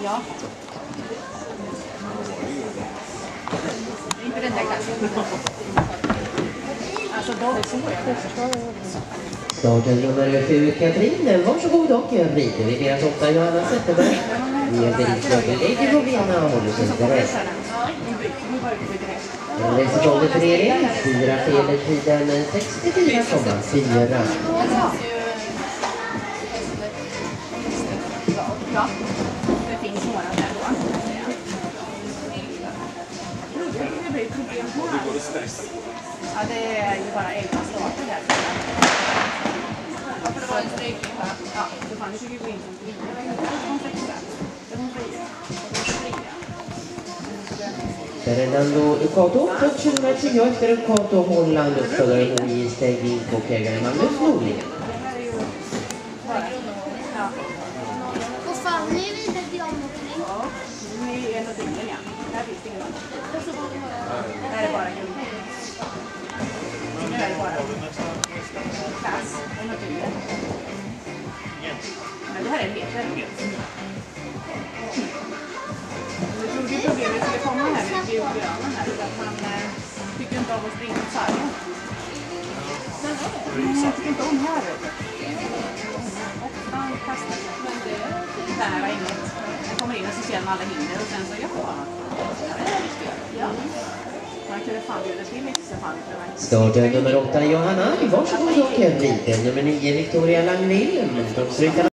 Ja. Inte den där klassen. Alltså då är så jag. Starten nummer 7 Katrin, varsågod och rider vid deras 8 Johanna Zetterberg. Med belägg på benen håller sig direkt. Resultatet för Erik, 4 fel i tiden 64,4. Ja, det finns några där då. Det blir problem på här. Ja, det är ju bara 11 starter där. Ja, för det var en strejkning här. Ja, det fanns ju gå in som Fernando Ucato, 2010 efter Ucato Holland uppföljare i stägning på ägaren Magnus Norling. Och fan, ni är vidare till områdning. Ja, ni är något yngre, ja. Här finns det inget. Här är bara grund. Nu är det bara klass och något yngre. Men det här är meter. Jag trodde ju problemet skulle komma här med biogranen här, att man tycker inte om att springa på sargen. Jag tycker inte om här. Ofta kastar sig, men det är inget. Man kommer in och så ser man alla hinder och sen så gör man. Ja. Man kunde fan bjuda till lite så fan. Starten nummer 8 Johanna, varsågod och rider nummer 9 Victoria Langvill.